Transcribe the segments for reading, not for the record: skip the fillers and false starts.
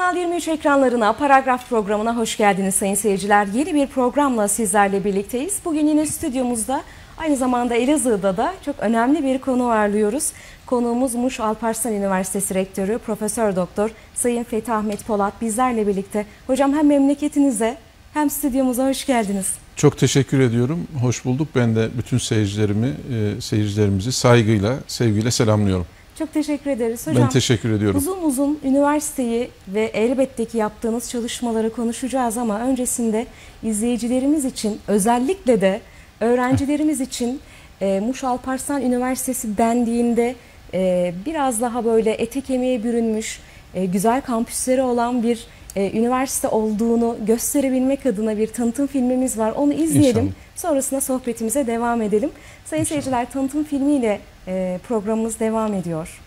Kanal 23 ekranlarına, Paragraf programına hoş geldiniz sayın seyirciler. Yeni bir programla sizlerle birlikteyiz. Bugün yine stüdyomuzda, aynı zamanda Elazığ'da da çok önemli bir konu ağırlıyoruz. Konuğumuz Muş Alparslan Üniversitesi Rektörü Profesör Doktor Sayın Fethi Ahmet Polat bizlerle birlikte. Hocam hem memleketinize hem stüdyomuza hoş geldiniz. Çok teşekkür ediyorum. Hoş bulduk. Ben de bütün seyircilerimizi saygıyla, sevgiyle selamlıyorum. Çok teşekkür ederiz hocam. Ben teşekkür ediyorum. Uzun uzun üniversiteyi ve elbette ki yaptığınız çalışmaları konuşacağız ama öncesinde izleyicilerimiz için, özellikle de öğrencilerimiz için Muş Alparslan Üniversitesi dendiğinde biraz daha böyle ete kemiğe bürünmüş, güzel kampüsleri olan bir üniversite olduğunu gösterebilmek adına bir tanıtım filmimiz var. Onu izleyelim. İnşallah. Sonrasında sohbetimize devam edelim. Sayın seyirciler, tanıtım filmiyle programımız devam ediyor.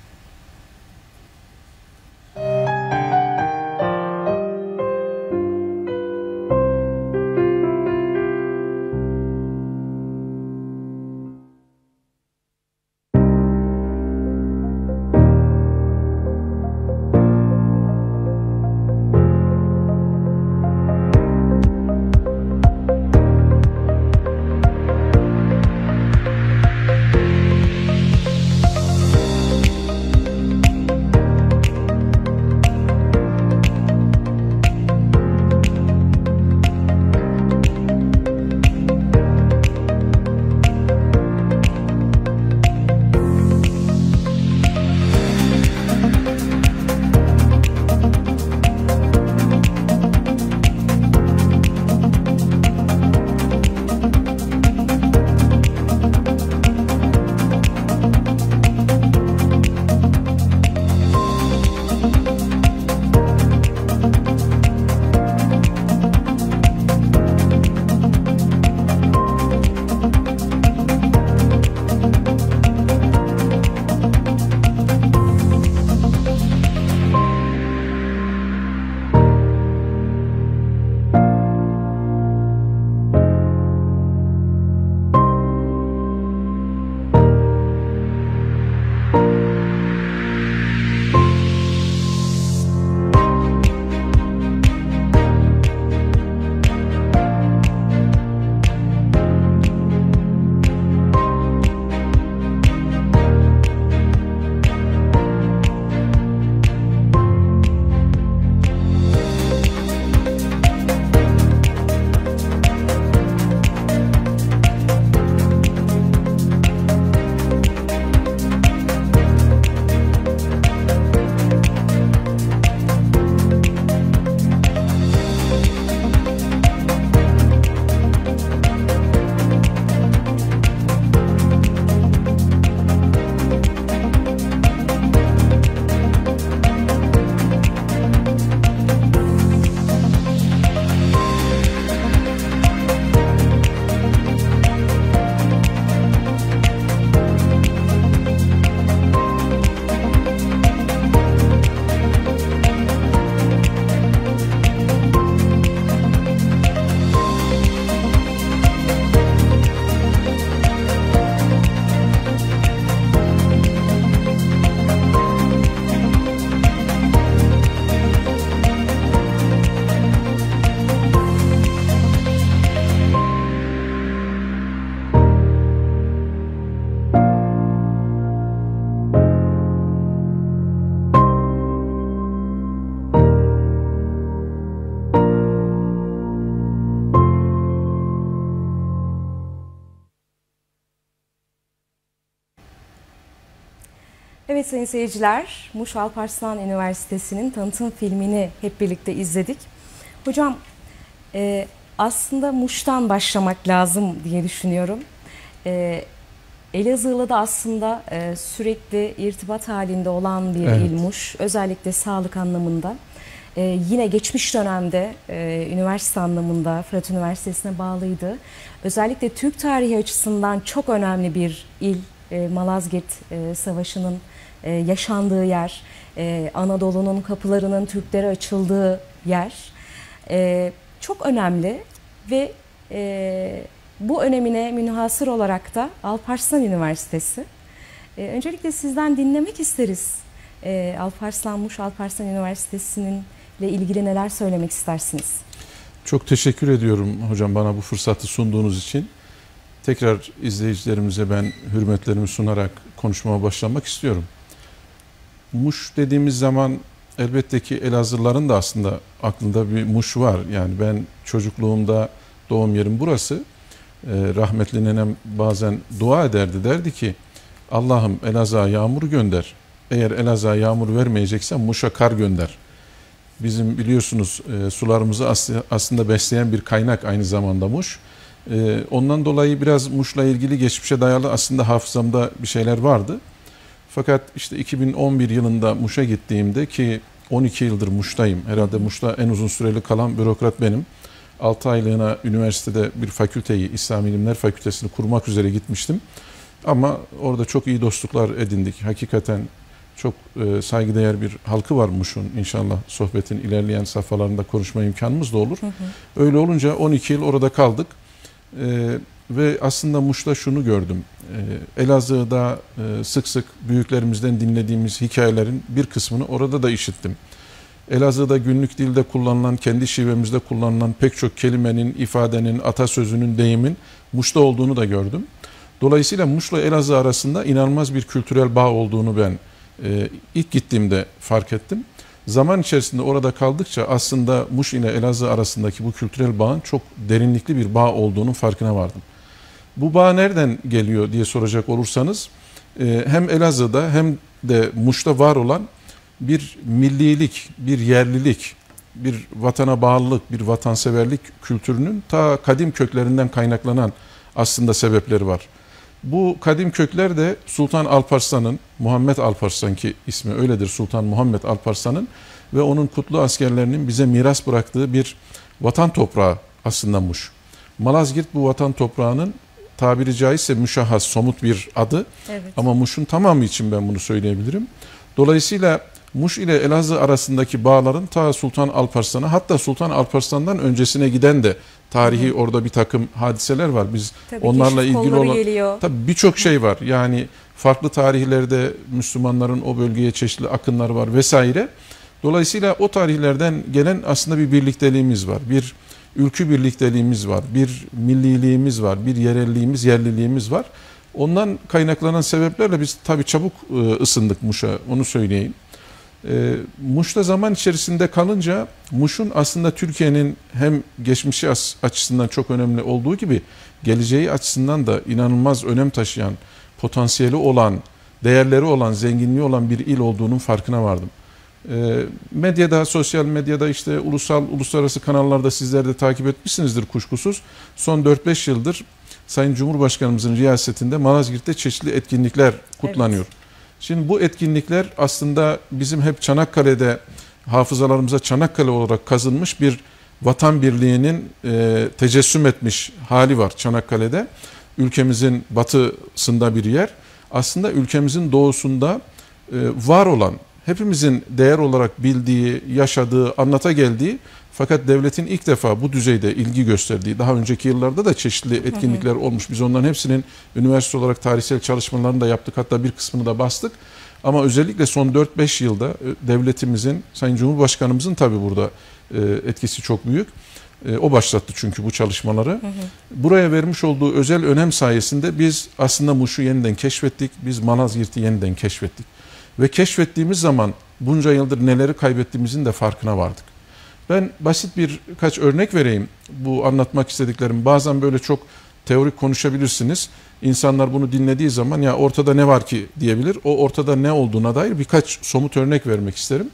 Evet sayın seyirciler, Muş Alparslan Üniversitesi'nin tanıtım filmini hep birlikte izledik. Hocam aslında Muş'tan başlamak lazım diye düşünüyorum. Elazığ'la da aslında sürekli irtibat halinde olan bir il Muş, özellikle sağlık anlamında. Yine geçmiş dönemde üniversite anlamında Fırat Üniversitesi'ne bağlıydı. Özellikle Türk tarihi açısından çok önemli bir il, Malazgirt Savaşı'nın yaşandığı yer, Anadolu'nun kapılarının Türklere açıldığı yer. Çok önemli ve bu önemine münhasır olarak da Alparslan Üniversitesi. Öncelikle sizden dinlemek isteriz. Muş Alparslan Üniversitesi'nin ile ilgili neler söylemek istersiniz? Çok teşekkür ediyorum hocam bana bu fırsatı sunduğunuz için. Tekrar izleyicilerimize ben hürmetlerimi sunarak konuşmama başlamak istiyorum. Muş dediğimiz zaman elbette ki Elazığlıların da aslında aklında bir Muş var. Yani ben çocukluğumda doğum yerim burası. Rahmetli nenem bazen dua ederdi. Derdi ki Allah'ım Elazığ'a yağmur gönder. Eğer Elazığ'a yağmur vermeyeceksen Muş'a kar gönder. Bizim biliyorsunuz sularımızı aslında besleyen bir kaynak aynı zamanda Muş. Ondan dolayı biraz Muş'la ilgili geçmişe dayalı aslında hafızamda bir şeyler vardı. Fakat işte 2011 yılında Muş'a gittiğimde ki 12 yıldır Muş'tayım. Herhalde Muş'ta en uzun süreli kalan bürokrat benim. 6 aylığına üniversitede bir fakülteyi, İslam İlimler Fakültesini kurmak üzere gitmiştim. Ama orada çok iyi dostluklar edindik. Hakikaten çok saygıdeğer bir halkı var Muş'un. İnşallah sohbetin ilerleyen safhalarında konuşma imkanımız da olur. Hı hı. Öyle olunca 12 yıl orada kaldık. Ve aslında Muş'ta şunu gördüm. Elazığ'da sık sık büyüklerimizden dinlediğimiz hikayelerin bir kısmını orada da işittim. Elazığ'da günlük dilde kullanılan, kendi şivemizde kullanılan pek çok kelimenin, ifadenin, atasözünün, deyimin Muş'ta olduğunu da gördüm. Dolayısıyla Muş'la Elazığ arasında inanılmaz bir kültürel bağ olduğunu ben ilk gittiğimde fark ettim. Zaman içerisinde orada kaldıkça aslında Muş ile Elazığ arasındaki bu kültürel bağın çok derinlikli bir bağ olduğunun farkına vardım. Bu bağ nereden geliyor diye soracak olursanız hem Elazığ'da hem de Muş'ta var olan bir millilik, bir yerlilik, bir vatana bağlılık, bir vatanseverlik kültürünün ta kadim köklerinden kaynaklanan aslında sebepleri var. Bu kadim kökler de Sultan Alparslan'ın, Muhammed Alparslan ki ismi öyledir, Sultan Muhammed Alparslan'ın ve onun kutlu askerlerinin bize miras bıraktığı bir vatan toprağı aslında Muş. Malazgirt bu vatan toprağının tabiri caizse müşahhas, somut bir adı. Evet. Ama Muş'un tamamı için ben bunu söyleyebilirim. Dolayısıyla Muş ile Elazığ arasındaki bağların ta Sultan Alparslan'a, hatta Sultan Alparslan'dan öncesine giden de tarihi orada bir takım hadiseler var. Biz tabii onlarla ilgili olan tabii birçok şey var. Yani farklı tarihlerde Müslümanların o bölgeye çeşitli akınlar var vesaire. Dolayısıyla o tarihlerden gelen aslında bir birlikteliğimiz var. Bir ülkü birlikteliğimiz var. Bir milliliğimiz var. Bir yerelliğimiz, yerliliğimiz var. Ondan kaynaklanan sebeplerle biz tabii çabuk ısındık Muş'a, onu söyleyeyim. Muş'ta zaman içerisinde kalınca Muş'un aslında Türkiye'nin hem geçmişi açısından çok önemli olduğu gibi geleceği açısından da inanılmaz önem taşıyan, potansiyeli olan, değerleri olan, zenginliği olan bir il olduğunun farkına vardım. Medyada, sosyal medyada işte uluslararası kanallarda sizler de takip etmişsinizdir kuşkusuz. Son 4-5 yıldır Sayın Cumhurbaşkanımızın riyasetinde Malazgirt'te çeşitli etkinlikler kutlanıyor. Evet. Şimdi bu etkinlikler aslında bizim hep Çanakkale'de hafızalarımıza Çanakkale olarak kazınmış bir vatan birliğinin tecessüm etmiş hali var Çanakkale'de. Ülkemizin batısında bir yer. Aslında ülkemizin doğusunda var olan, hepimizin değer olarak bildiği, yaşadığı, anlata geldiği fakat devletin ilk defa bu düzeyde ilgi gösterdiği, daha önceki yıllarda da çeşitli etkinlikler olmuş. Biz onların hepsinin üniversite olarak tarihsel çalışmalarını da yaptık. Hatta bir kısmını da bastık. Ama özellikle son 4-5 yılda devletimizin, Sayın Cumhurbaşkanımızın tabii burada etkisi çok büyük. O başlattı çünkü bu çalışmaları. Buraya vermiş olduğu özel önem sayesinde biz aslında Muş'u yeniden keşfettik. Biz Malazgirt'i yeniden keşfettik. Ve keşfettiğimiz zaman bunca yıldır neleri kaybettiğimizin de farkına vardık. Ben basit birkaç örnek vereyim. Bu anlatmak istediklerim bazen böyle çok teorik konuşabilirsiniz. İnsanlar bunu dinlediği zaman ya ortada ne var ki diyebilir. O ortada ne olduğuna dair birkaç somut örnek vermek isterim.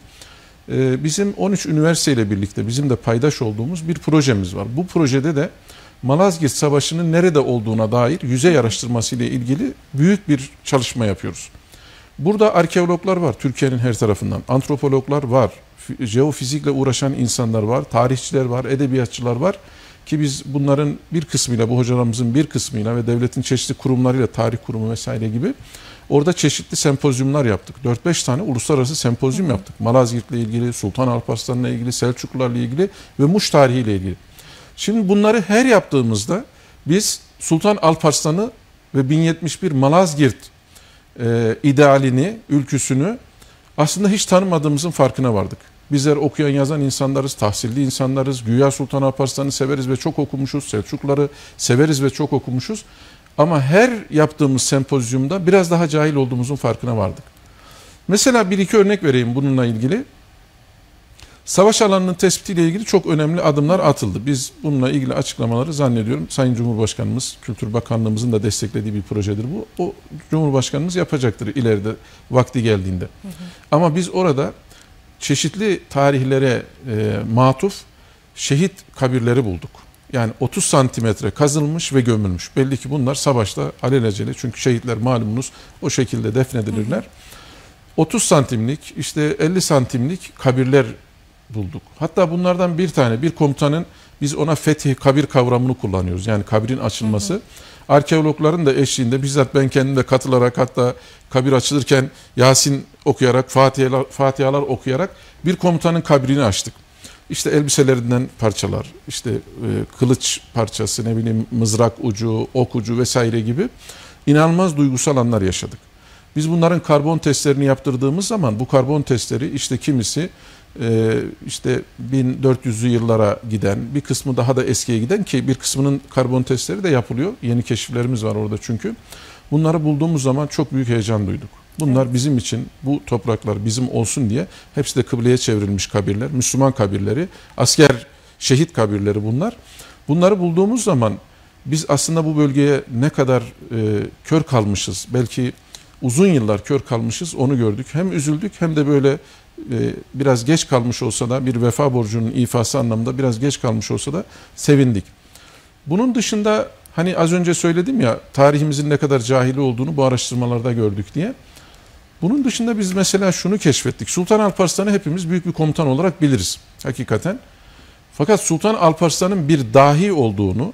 Bizim 13 üniversiteyle birlikte bizim de paydaş olduğumuz bir projemiz var. Bu projede de Malazgirt Savaşı'nın nerede olduğuna dair yüzey araştırması ile ilgili büyük bir çalışma yapıyoruz. Burada arkeologlar var Türkiye'nin her tarafından, antropologlar var, jeofizikle uğraşan insanlar var, tarihçiler var, edebiyatçılar var ki biz bunların bir kısmıyla, bu hocalarımızın bir kısmıyla ve devletin çeşitli kurumlarıyla, tarih kurumu vesaire gibi orada çeşitli sempozyumlar yaptık. 4-5 tane uluslararası sempozyum yaptık. Malazgirt'le ilgili, Sultan Alparslan'la ilgili, Selçuklularla ilgili ve Muş tarihiyle ilgili. Şimdi bunları her yaptığımızda biz Sultan Alparslan'ı ve 1071 Malazgirt idealini, ülküsünü aslında hiç tanımadığımızın farkına vardık. Bizler okuyan yazan insanlarız, tahsilli insanlarız. Güya Sultan Alparslan'ı severiz ve çok okumuşuz. Selçukluları severiz ve çok okumuşuz. Ama her yaptığımız sempozyumda biraz daha cahil olduğumuzun farkına vardık. Mesela bir iki örnek vereyim bununla ilgili. Savaş alanının tespitiyle ilgili çok önemli adımlar atıldı. Biz bununla ilgili açıklamaları zannediyorum Sayın Cumhurbaşkanımız, Kültür Bakanlığımızın da desteklediği bir projedir bu. O Cumhurbaşkanımız yapacaktır ileride vakti geldiğinde. Ama biz orada çeşitli tarihlere matuf şehit kabirleri bulduk. Yani 30 santimetre kazılmış ve gömülmüş. Belli ki bunlar savaşta alelacele, çünkü şehitler malumunuz o şekilde defnedilirler. 30 santimlik, işte 50 santimlik kabirler bulduk. Hatta bunlardan bir tane, bir komutanın, biz ona fetih kabir kavramını kullanıyoruz. Yani kabrin açılması. Arkeologların da eşliğinde bizzat ben kendim de katılarak, hatta kabir açılırken Yasin okuyarak, Fatihalar okuyarak bir komutanın kabrini açtık. İşte elbiselerinden parçalar, işte kılıç parçası, ne bileyim mızrak ucu, ok ucu vesaire gibi inanılmaz duygusal anlar yaşadık. Biz bunların karbon testlerini yaptırdığımız zaman bu karbon testleri işte kimisi işte 1400'lü yıllara giden, bir kısmı daha da eskiye giden, ki bir kısmının karbon testleri de yapılıyor. Yeni keşiflerimiz var orada çünkü. Bunları bulduğumuz zaman çok büyük heyecan duyduk. Bunlar bizim için, bu topraklar bizim olsun diye, hepsi de kıbleye çevrilmiş kabirler, Müslüman kabirleri, asker şehit kabirleri bunlar. Bunları bulduğumuz zaman biz aslında bu bölgeye ne kadar kör kalmışız, belki uzun yıllar kör kalmışız, onu gördük. Hem üzüldük hem de böyle biraz geç kalmış olsa da, bir vefa borcunun ifası anlamında biraz geç kalmış olsa da sevindik. Bunun dışında hani az önce söyledim ya, tarihimizin ne kadar cahili olduğunu bu araştırmalarda gördük diye. Bunun dışında biz mesela şunu keşfettik. Sultan Alparslan'ı hepimiz büyük bir komutan olarak biliriz hakikaten. Fakat Sultan Alparslan'ın bir dahi olduğunu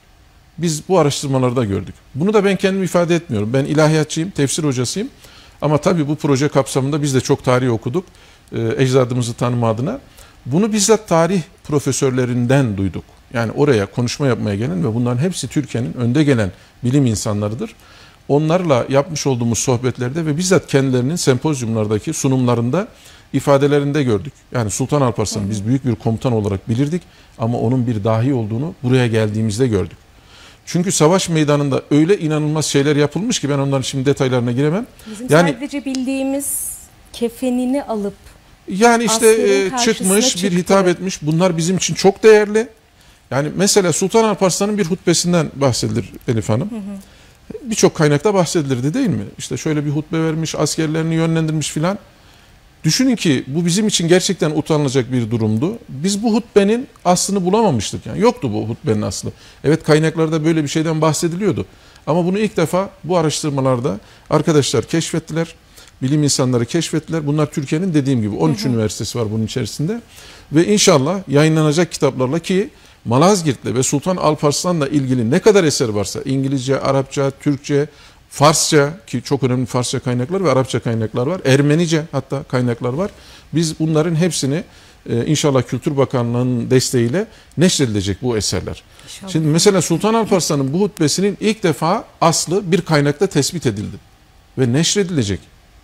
biz bu araştırmalarda gördük. Bunu da ben kendim ifade etmiyorum. Ben ilahiyatçıyım, tefsir hocasıyım. Ama tabii bu proje kapsamında biz de çok tarih okuduk. Ecdadımızı tanıma adına. Bunu bizzat tarih profesörlerinden duyduk. Yani oraya konuşma yapmaya gelen ve bunların hepsi Türkiye'nin önde gelen bilim insanlarıdır. Onlarla yapmış olduğumuz sohbetlerde ve bizzat kendilerinin sempozyumlardaki sunumlarında, ifadelerinde gördük. Yani Sultan Alparslan'ı biz büyük bir komutan olarak bilirdik ama onun bir dahi olduğunu buraya geldiğimizde gördük. Çünkü savaş meydanında öyle inanılmaz şeyler yapılmış ki ben onların şimdi detaylarına giremem. Bizim sadece bildiğimiz kefenini alıp yani işte çıkmış, bir hitap etmiş. Bunlar bizim için çok değerli. Yani mesela Sultan Alparslan'ın bir hutbesinden bahsedilir Elif Hanım. Birçok kaynakta bahsedilirdi değil mi? İşte şöyle bir hutbe vermiş, askerlerini yönlendirmiş filan. Düşünün ki bu bizim için gerçekten utanılacak bir durumdu. Biz bu hutbenin aslını bulamamıştık. Yani yoktu bu hutbenin aslı. Evet, kaynaklarda böyle bir şeyden bahsediliyordu. Ama bunu ilk defa bu araştırmalarda arkadaşlar keşfettiler. Bilim insanları keşfettiler. Bunlar Türkiye'nin dediğim gibi 13 üniversitesi var bunun içerisinde. Ve inşallah yayınlanacak kitaplarla, ki Malazgirt'le ve Sultan Alparslan'la ilgili ne kadar eser varsa, İngilizce, Arapça, Türkçe, Farsça, ki çok önemli Farsça kaynaklar ve Arapça kaynaklar var. Ermenice hatta kaynaklar var. Biz bunların hepsini inşallah Kültür Bakanlığı'nın desteğiyle neşredilecek bu eserler. İnşallah. Şimdi mesela Sultan Alparslan'ın bu hutbesinin ilk defa aslı bir kaynakta tespit edildi ve neşredilecek.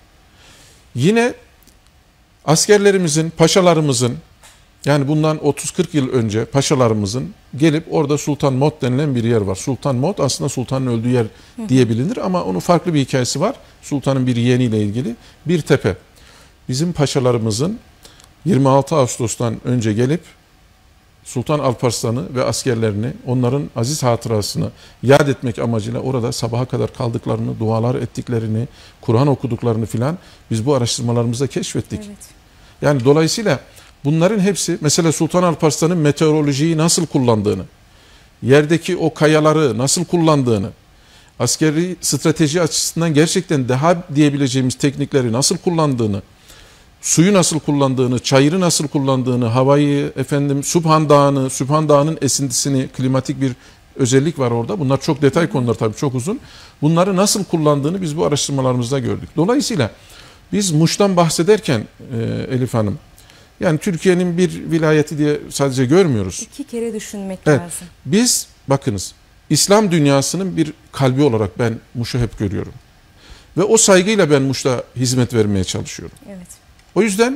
Yine askerlerimizin, paşalarımızın, yani bundan 30-40 yıl önce paşalarımızın gelip orada Sultan Mot denilen bir yer var. Sultan Mot aslında sultanın öldüğü yer diye bilinir ama onun farklı bir hikayesi var. Sultanın bir yeğeniyle ilgili bir tepe. Bizim paşalarımızın 26 Ağustos'tan önce gelip Sultan Alparslan'ı ve askerlerini, onların aziz hatırasını yad etmek amacıyla orada sabaha kadar kaldıklarını, dualar ettiklerini, Kur'an okuduklarını filan biz bu araştırmalarımızda keşfettik. Evet. Yani dolayısıyla bunların hepsi, mesela Sultan Alparslan'ın meteorolojiyi nasıl kullandığını, yerdeki o kayaları nasıl kullandığını, askeri strateji açısından gerçekten deha diyebileceğimiz teknikleri nasıl kullandığını, suyu nasıl kullandığını, çayırı nasıl kullandığını, havayı, Sübhan Dağı'nın esintisini, klimatik bir özellik var orada. Bunlar çok detay konular tabii, çok uzun. Bunları nasıl kullandığını biz bu araştırmalarımızda gördük. Dolayısıyla biz Muş'tan bahsederken Elif Hanım, yani Türkiye'nin bir vilayeti diye sadece görmüyoruz. İki kere düşünmek lazım. Biz bakınız, İslam dünyasının bir kalbi olarak ben Muş'u hep görüyorum. Ve o saygıyla ben Muş'ta hizmet vermeye çalışıyorum. Evet. O yüzden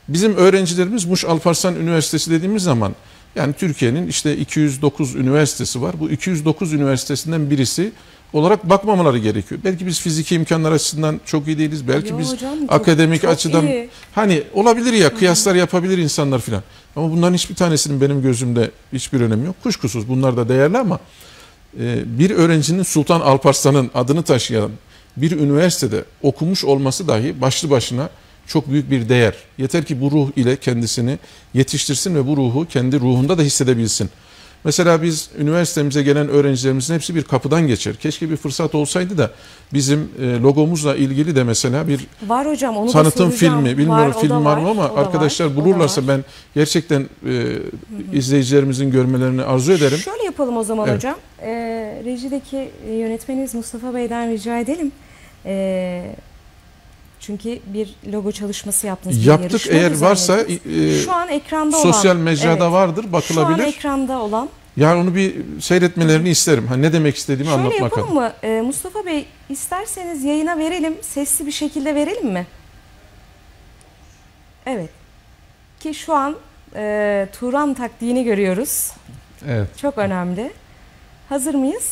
Bizim öğrencilerimiz Muş Alparslan Üniversitesi dediğimiz zaman yani Türkiye'nin işte 209 üniversitesi var. Bu 209 üniversitesinden birisi olarak bakmamaları gerekiyor. Belki biz fiziki imkanlar açısından çok iyi değiliz. Belki biz hocam, akademik çok açıdan iyi. hani olabilir ya, kıyaslar yapabilir insanlar filan. Ama bunların hiçbir tanesinin benim gözümde hiçbir önemi yok. Kuşkusuz bunlar da değerli ama bir öğrencinin Sultan Alparslan'ın adını taşıyan bir üniversitede okumuş olması dahi başlı başına çok büyük bir değer. Yeter ki bu ruh ile kendisini yetiştirsin ve bu ruhu kendi ruhunda da hissedebilsin. Mesela biz üniversitemize gelen öğrencilerimizin hepsi bir kapıdan geçer. Keşke bir fırsat olsaydı da bizim logomuzla ilgili de mesela bir var hocam, onu tanıtım da soracağım. filmi, bilmiyorum Var, film var mı ama o da arkadaşlar var, o da bulurlarsa var. ben gerçekten izleyicilerimizin görmelerini arzu ederim. Şöyle yapalım o zaman Evet. hocam. Rejideki yönetmenimiz Mustafa Bey'den rica edelim. Çünkü bir logo çalışması yaptınız. Bir Yaptık, yarışma eğer varsa düzenlediniz. Şu an ekranda olan. sosyal mecrada Evet. vardır, bakılabilir. Şu an ekranda olan. Yani onu bir seyretmelerini isterim. Ha, ne demek istediğimi Şöyle anlatmak yapalım adına. mı? Mustafa Bey, isterseniz yayına verelim. Sesli bir şekilde verelim mi? Evet. Ki şu an Turan taktiğini görüyoruz. Evet. Çok önemli. Hazır mıyız?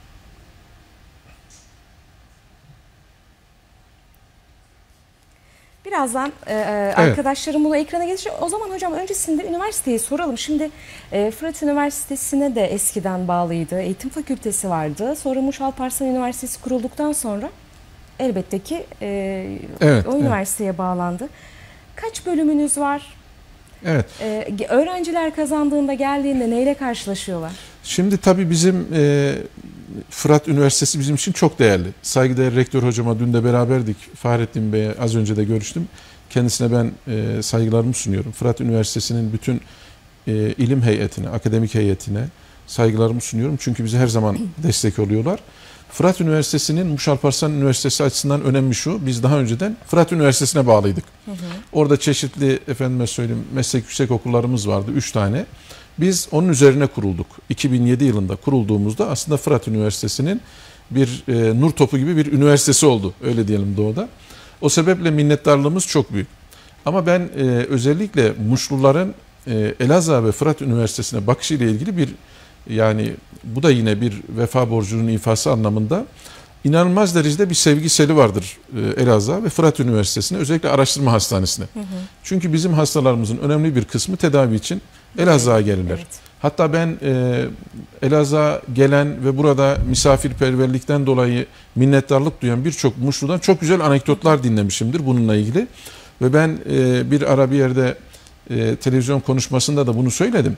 Birazdan arkadaşlarım bunu ekrana getirecek. O zaman hocam öncesinde üniversiteyi soralım. Şimdi Fırat Üniversitesi'ne de eskiden bağlıydı. Eğitim fakültesi vardı. Sonra Muş Alparslan Üniversitesi kurulduktan sonra elbette ki o üniversiteye bağlandı. Kaç bölümünüz var? Evet. Öğrenciler kazandığında, geldiğinde neyle karşılaşıyorlar? Şimdi tabii bizim Fırat Üniversitesi bizim için çok değerli. Saygıdeğer rektör hocama dün de beraberdik. Fahrettin Bey'e az önce de görüştüm. Kendisine ben saygılarımı sunuyorum. Fırat Üniversitesi'nin bütün ilim heyetine, akademik heyetine saygılarımı sunuyorum. Çünkü bize her zaman destek oluyorlar. Fırat Üniversitesi'nin Muş Alparslan Üniversitesi açısından önemli şu: biz daha önceden Fırat Üniversitesi'ne bağlıydık. Orada çeşitli efendime söyleyeyim meslek yüksek okullarımız vardı, 3 tane. Biz onun üzerine kurulduk. 2007 yılında kurulduğumuzda aslında Fırat Üniversitesi'nin bir nur topu gibi bir üniversitesi oldu. Öyle diyelim doğuda. O sebeple minnettarlığımız çok büyük. Ama ben özellikle Muşluların Elazığ ve Fırat Üniversitesi'ne bakışıyla ilgili bir, yani bu da yine bir vefa borcunun ifası anlamında inanılmaz derecede bir sevgi seli vardır Elazığ ve Fırat Üniversitesi'ne, özellikle araştırma hastanesine. Çünkü bizim hastalarımızın önemli bir kısmı tedavi için Elazığ'a gelirler. Evet. Hatta ben Elazığ'a gelen ve burada misafirperverlikten dolayı minnettarlık duyan birçok Muşlu'dan çok güzel anekdotlar dinlemişimdir bununla ilgili. Ve ben bir ara bir yerde televizyon konuşmasında da bunu söyledim.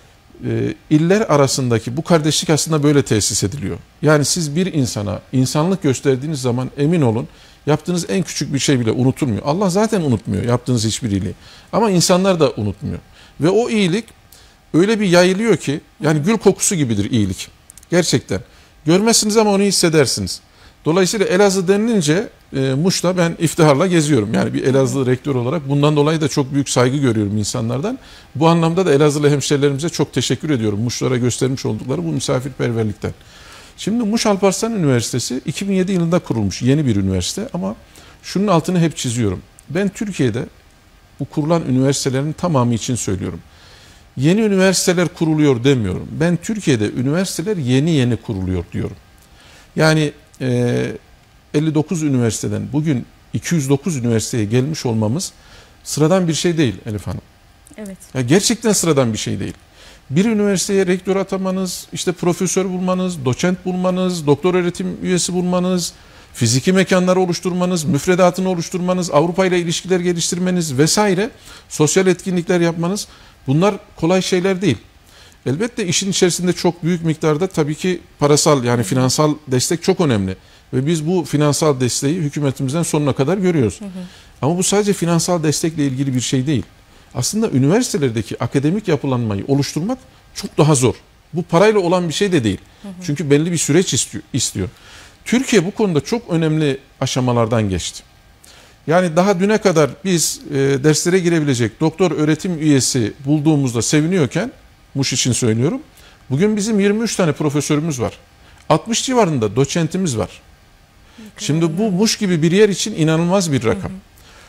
İller arasındaki bu kardeşlik aslında böyle tesis ediliyor. Yani siz bir insana insanlık gösterdiğiniz zaman emin olun yaptığınız en küçük bir şey bile unutulmuyor. Allah zaten unutmuyor yaptığınız hiçbir iyiliği. Ama insanlar da unutmuyor. Ve o iyilik öyle bir yayılıyor ki, yani gül kokusu gibidir iyilik. Gerçekten. Görmezsiniz ama onu hissedersiniz. Dolayısıyla Elazığ denilince Muş'ta ben iftiharla geziyorum. Yani bir Elazığlı rektör olarak bundan dolayı da çok büyük saygı görüyorum insanlardan. Bu anlamda da Elazığlı hemşerilerimize çok teşekkür ediyorum. Muşlara göstermiş oldukları bu misafirperverlikten. Şimdi Muş Alparslan Üniversitesi 2007 yılında kurulmuş yeni bir üniversite ama şunun altını hep çiziyorum. Ben Türkiye'de bu kurulan üniversitelerin tamamı için söylüyorum. Yeni üniversiteler kuruluyor demiyorum. Ben Türkiye'de üniversiteler yeni yeni kuruluyor diyorum. Yani 59 üniversiteden bugün 209 üniversiteye gelmiş olmamız sıradan bir şey değil Elif Hanım. Evet. Ya gerçekten sıradan bir şey değil. Bir üniversiteye rektör atamanız, işte profesör bulmanız, doçent bulmanız, doktor öğretim üyesi bulmanız, fiziki mekanları oluşturmanız, müfredatını oluşturmanız, Avrupa ile ilişkiler geliştirmeniz vesaire, sosyal etkinlikler yapmanız, bunlar kolay şeyler değil. Elbette işin içerisinde çok büyük miktarda tabii ki parasal, yani finansal destek çok önemli. Ve biz bu finansal desteği hükümetimizden sonuna kadar görüyoruz. Ama bu sadece finansal destekle ilgili bir şey değil. Aslında üniversitelerdeki akademik yapılanmayı oluşturmak çok daha zor. Bu parayla olan bir şey de değil. Çünkü belli bir süreç istiyor. Türkiye bu konuda çok önemli aşamalardan geçti. Yani daha düne kadar biz derslere girebilecek doktor öğretim üyesi bulduğumuzda seviniyorken, Muş için söylüyorum, bugün bizim 23 tane profesörümüz var. 60 civarında doçentimiz var. Şimdi bu Muş gibi bir yer için inanılmaz bir rakam.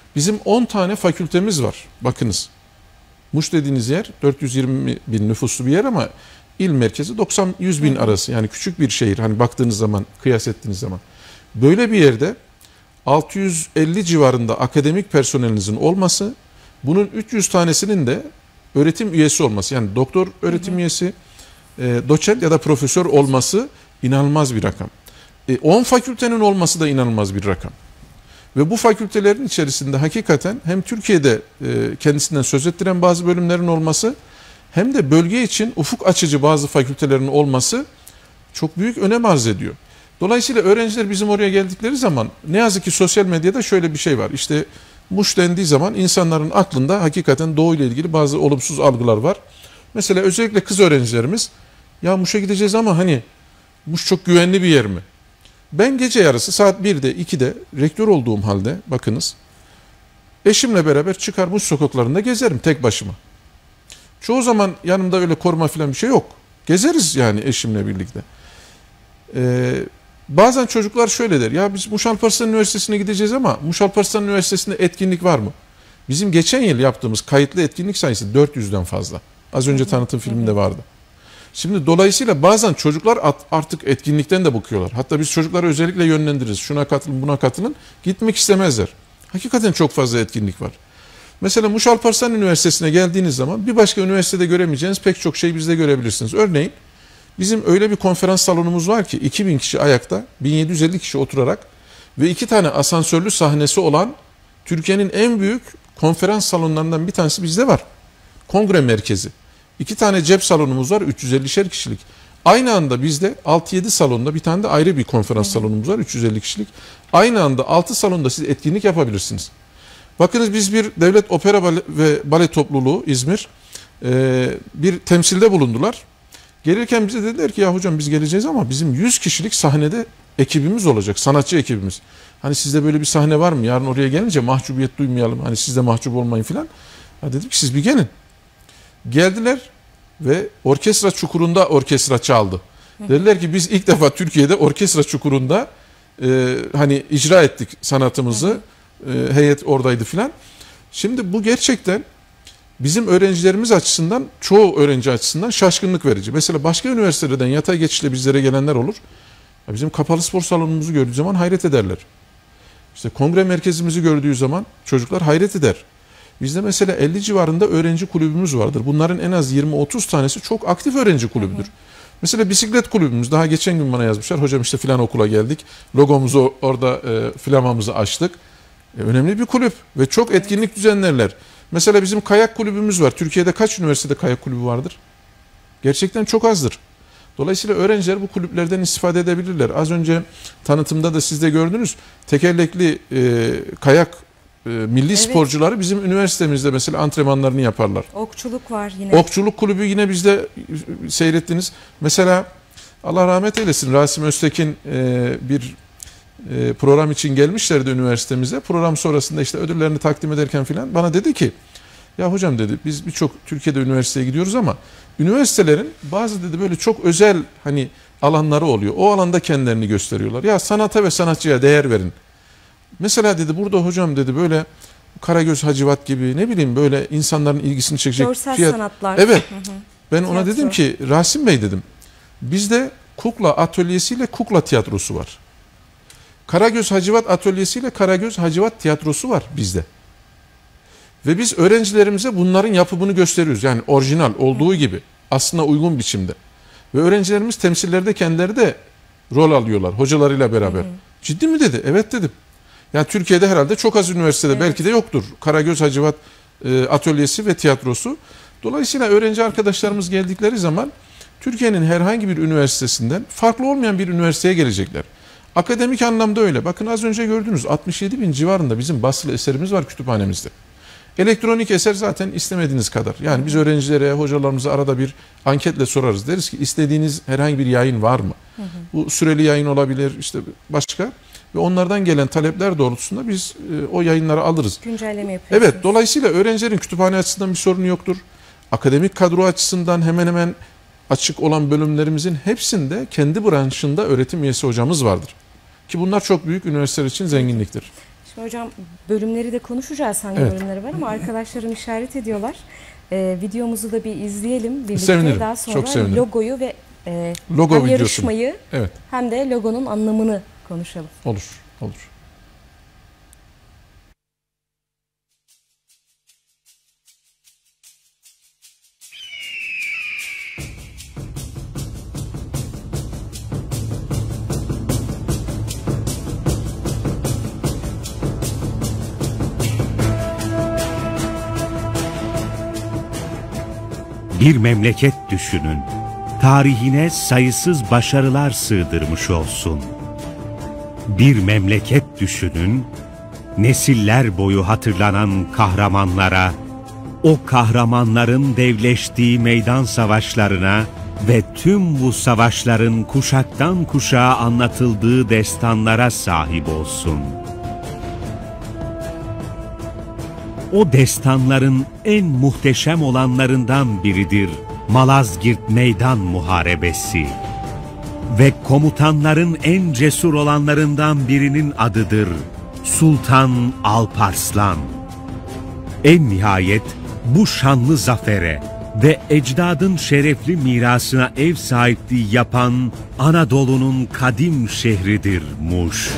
Bizim 10 tane fakültemiz var. Bakınız. Muş dediğiniz yer 420 bin nüfuslu bir yer ama il merkezi 90-100 bin arası. Yani küçük bir şehir. Hani baktığınız zaman, kıyas ettiğiniz zaman. Böyle bir yerde 650 civarında akademik personelinizin olması, bunun 300 tanesinin de öğretim üyesi olması. Yani doktor öğretim üyesi, doçent ya da profesör olması inanılmaz bir rakam. 10 fakültenin olması da inanılmaz bir rakam. Ve bu fakültelerin içerisinde hakikaten hem Türkiye'de kendisinden söz ettiren bazı bölümlerin olması hem de bölge için ufuk açıcı bazı fakültelerin olması çok büyük önem arz ediyor. Dolayısıyla öğrenciler bizim oraya geldikleri zaman ne yazık ki sosyal medyada şöyle bir şey var. İşte Muş dendiği zaman insanların aklında hakikaten Doğu ile ilgili bazı olumsuz algılar var. Mesela özellikle kız öğrencilerimiz ya Muş'a gideceğiz ama hani Muş çok güvenli bir yer mi? Ben gece yarısı saat 1'de 2'de rektör olduğum halde bakınız eşimle beraber çıkar Muş sokaklarında gezerim tek başıma. Çoğu zaman yanımda öyle koruma falan bir şey yok. Gezeriz yani eşimle birlikte. Bazen çocuklar şöyle der. Ya biz Muş Alparslan Üniversitesi'ne gideceğiz ama Muş Alparslan Üniversitesi'nde etkinlik var mı? Bizim geçen yıl yaptığımız kayıtlı etkinlik sayısı 400'den fazla. Az önce tanıtım filminde vardı. Şimdi dolayısıyla bazen çocuklar artık etkinlikten de bakıyorlar. Hatta biz çocukları özellikle yönlendiririz. Şuna katılın, buna katılın. Gitmek istemezler. Hakikaten çok fazla etkinlik var. Mesela Muş Alparslan Üniversitesi'ne geldiğiniz zaman bir başka üniversitede göremeyeceğiniz pek çok şey bizde görebilirsiniz. Örneğin bizim öyle bir konferans salonumuz var ki 2000 kişi ayakta, 1750 kişi oturarak ve 2 tane asansörlü sahnesi olan Türkiye'nin en büyük konferans salonlarından bir tanesi bizde var. Kongre merkezi. 2 tane cep salonumuz var, 350'şer kişilik. Aynı anda bizde 6-7 salonda bir tane de ayrı bir konferans salonumuz var, 350 kişilik. Aynı anda 6 salonda siz etkinlik yapabilirsiniz. Bakınız biz bir devlet opera ve bale topluluğu İzmir bir temsilde bulundular. Gelirken bize dediler ki ya hocam biz geleceğiz ama bizim 100 kişilik sahnede ekibimiz olacak, sanatçı ekibimiz. Hani sizde böyle bir sahne var mı? Yarın oraya gelince mahcubiyet duymayalım, hani siz de mahcup olmayın filan. Ya dedim ki siz bir gelin. Geldiler ve orkestra çukurunda orkestra çaldı. Dediler ki biz ilk defa Türkiye'de orkestra çukurunda hani icra ettik sanatımızı. Heyet oradaydı filan. Şimdi bu gerçekten bizim öğrencilerimiz açısından, çoğu öğrenci açısından şaşkınlık verici. Mesela başka üniversiteden yatay geçişle bizlere gelenler olur. Ya bizim kapalı spor salonumuzu gördüğü zaman hayret ederler. İşte kongre merkezimizi gördüğü zaman çocuklar hayret eder. Bizde mesela 50 civarında öğrenci kulübümüz vardır. Bunların en az 20-30 tanesi çok aktif öğrenci kulübüdür. Mesela bisiklet kulübümüz, daha geçen gün bana yazmışlar. Hocam işte filan okula geldik. Logomuzu orada flamamızı açtık. Önemli bir kulüp ve çok etkinlik düzenlerler. Mesela bizim kayak kulübümüz var. Türkiye'de kaç üniversitede kayak kulübü vardır? Gerçekten çok azdır. Dolayısıyla öğrenciler bu kulüplerden istifade edebilirler. Az önce tanıtımda da siz de gördünüz. Tekerlekli kayak milli sporcuları bizim üniversitemizde mesela antrenmanlarını yaparlar. Okçuluk var yine. Okçuluk kulübü yine bizde seyrettiniz. Mesela Allah rahmet eylesin Rasim Öztekin bir program için gelmişlerdi üniversitemize. Program sonrasında işte ödüllerini takdim ederken filan bana dedi ki ya hocam dedi biz birçok Türkiye'de üniversiteye gidiyoruz ama üniversitelerin bazı dedi böyle çok özel hani alanları oluyor. O alanda kendilerini gösteriyorlar. Ya sanata ve sanatçıya değer verin. Mesela dedi burada hocam dedi böyle Karagöz Hacivat gibi ne bileyim böyle insanların ilgisini çekecek görsel sanatlar. Evet. Ben ona dedim ki Rasim Bey dedim bizde kukla atölyesiyle kukla tiyatrosu var. Karagöz Hacivat atölyesiyle Karagöz Hacivat tiyatrosu var bizde. Ve biz öğrencilerimize bunların yapımını gösteriyoruz. Yani orijinal olduğu gibi aslında uygun biçimde. Ve öğrencilerimiz temsillerde kendileri de rol alıyorlar hocalarıyla beraber. Ciddi mi dedi? Evet dedim. Yani Türkiye'de herhalde çok az üniversitede belki de yoktur. Karagöz Hacivat atölyesi ve tiyatrosu. Dolayısıyla öğrenci arkadaşlarımız geldikleri zaman Türkiye'nin herhangi bir üniversitesinden farklı olmayan bir üniversiteye gelecekler. Akademik anlamda öyle. Bakın az önce gördünüz 67 bin civarında bizim basılı eserimiz var kütüphanemizde. Elektronik eser zaten istemediğiniz kadar. Yani biz öğrencilere, hocalarımıza arada bir anketle sorarız. Deriz ki istediğiniz herhangi bir yayın var mı? Bu süreli yayın olabilir işte başka. Ve onlardan gelen talepler doğrultusunda biz o yayınları alırız. Güncelleme yapıyoruz. Evet, dolayısıyla öğrencilerin kütüphane açısından bir sorunu yoktur. Akademik kadro açısından hemen hemen açık olan bölümlerimizin hepsinde kendi branşında öğretim üyesi hocamız vardır. Ki bunlar çok büyük üniversiteler için zenginliktir. Hocam bölümleri de konuşacağız, hangi bölümleri var, ama arkadaşlarım işaret ediyorlar. Videomuzu da bir izleyelim birlikte. Sevinirim. Daha sonra çok sevinirim. logoyu ve Logo hem videosunu. yarışmayı Evet. hem de logonun anlamını konuşalım. Olur, olur. Bir memleket düşünün, tarihine sayısız başarılar sığdırmış olsun. Bir memleket düşünün, nesiller boyu hatırlanan kahramanlara, o kahramanların devleştiği meydan savaşlarına ve tüm bu savaşların kuşaktan kuşağa anlatıldığı destanlara sahip olsun. O destanların en muhteşem olanlarından biridir Malazgirt Meydan Muharebesi. Ve komutanların en cesur olanlarından birinin adıdır Sultan Alparslan. En nihayet bu şanlı zafere ve ecdadın şerefli mirasına ev sahipliği yapan Anadolu'nun kadim şehridir Muş.